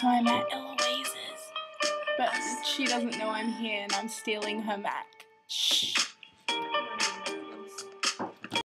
So I'm at Eloise's. But she doesn't know I'm here and I'm stealing her Mac. Shh.